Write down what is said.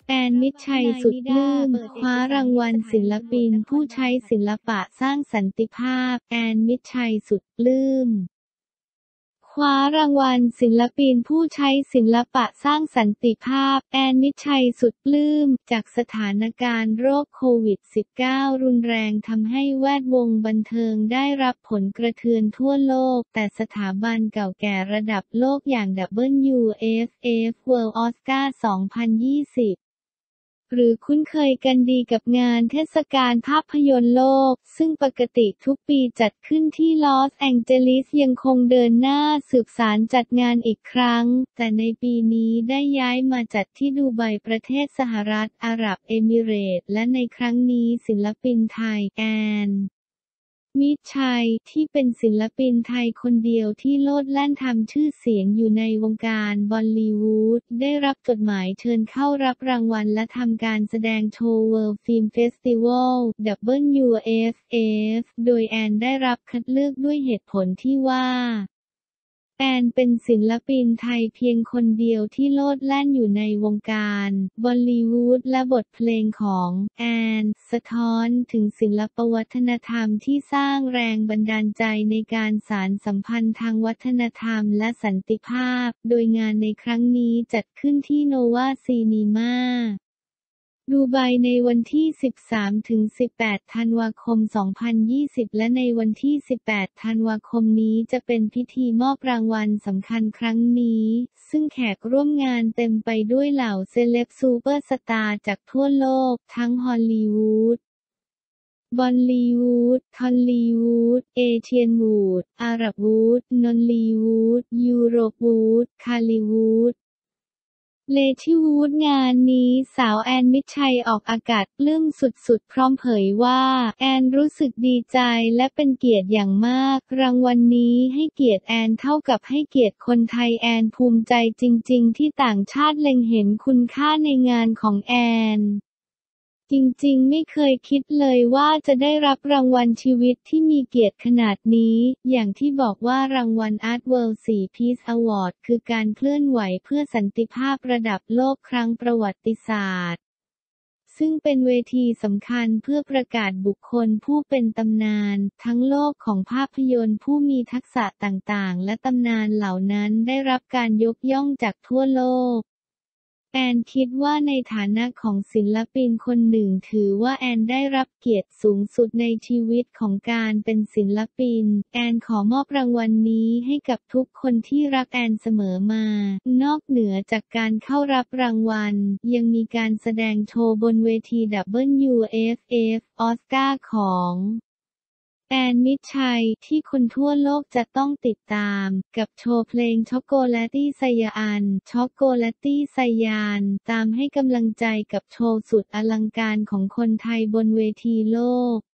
แอนมิตรชัยสุดปลื้มคว้ารางวัลศิลปินผู้ใช้ศิลปะสร้างสันติภาพแอนมิตรชัยสุดปลื้มคว้ารางวัลศิลปินผู้ใช้ศิลปะสร้างสันติภาพแอนมิตรชัยสุดปลื้มจากสถานการณ์โรคโควิด -19 รุนแรงทำให้แวดวงบันเทิงได้รับผลกระเทือนทั่วโลกแต่สถาบันเก่าแก่ระดับโลกอย่าง WFF World Oscar 2020หรือคุ้นเคยกันดีกับงานเทศกาลภาพยนตร์โลกซึ่งปกติทุกปีจัดขึ้นที่ลอสแองเจลิสยังคงเดินหน้าสืบสานจัดงานอีกครั้งแต่ในปีนี้ได้ย้ายมาจัดที่ดูไบประเทศสหรัฐอาหรับเอมิเรตส์และในครั้งนี้ศิลปินไทยแอนมิตรชัยที่เป็นศิลปินไทยคนเดียวที่โลดแล่นทำชื่อเสียงอยู่ในวงการบอลลีวูดได้รับจดหมายเชิญเข้ารับรางวัลและทำการแสดงโชว์ World Film Festival WFF โดยแอนได้รับคัดเลือกด้วยเหตุผลที่ว่าแอนเป็นศิลปินไทยเพียงคนเดียวที่โลดแล่นอยู่ในวงการบอลลีวูดและบทเพลงของแอนสะท้อนถึงศิลปวัฒนธรรมที่สร้างแรงบันดาลใจในการสานสัมพันธ์ทางวัฒนธรรมและสันติภาพโดยงานในครั้งนี้จัดขึ้นที่โนวาซีนีมาดูไบในวันที่ 13-18 ธันวาคม 2020 และในวันที่ 18 ธันวาคมนี้จะเป็นพิธีมอบรางวัลสำคัญครั้งนี้ซึ่งแขกร่วมงานเต็มไปด้วยเหล่าเซเลบซูเปอร์สตาร์จากทั่วโลกทั้งฮอลลีวูดบอลลีวูดทอลลีวูดเอเชียนวูดอาหรับวูดนอลลีวูดยูโรปวูดคาลิวูดเลทิวูดงานนี้สาวแอนมิตรชัยออกอากาศปลื้มสุดๆพร้อมเผยว่าแอนรู้สึกดีใจและเป็นเกียรติอย่างมากรางวัลนี้ให้เกียรติแอนเท่ากับให้เกียรติคนไทยแอนภูมิใจจริงๆที่ต่างชาติเล็งเห็นคุณค่าในงานของแอนจริงๆไม่เคยคิดเลยว่าจะได้รับรางวัลชีวิตที่มีเกียรติขนาดนี้อย่างที่บอกว่ารางวัล Art World 4 Peace Award คือการเคลื่อนไหวเพื่อสันติภาพระดับโลกครั้งประวัติศาสตร์ซึ่งเป็นเวทีสำคัญเพื่อประกาศบุคคลผู้เป็นตำนานทั้งโลกของภาพยนตร์ผู้มีทักษะต่างๆและตำนานเหล่านั้นได้รับการยกย่องจากทั่วโลกแอนคิดว่าในฐานะของศิลปินคนหนึ่งถือว่าแอนได้รับเกียรติสูงสุดในชีวิตของการเป็นศิลปินแอนขอมอบรางวัลนี้ให้กับทุกคนที่รักแอนเสมอมานอกเหนือจากการเข้ารับรางวัลยังมีการแสดงโชว์บนเวที WFF ออสการ์ของแอนมิตรชัยที่คนทั่วโลกจะต้องติดตามกับโชว์เพลงช็อกโกแลตตี้ไซยานช็อกโกแลตตี้ไซยานตามให้กำลังใจกับโชว์สุดอลังการของคนไทยบนเวทีโลก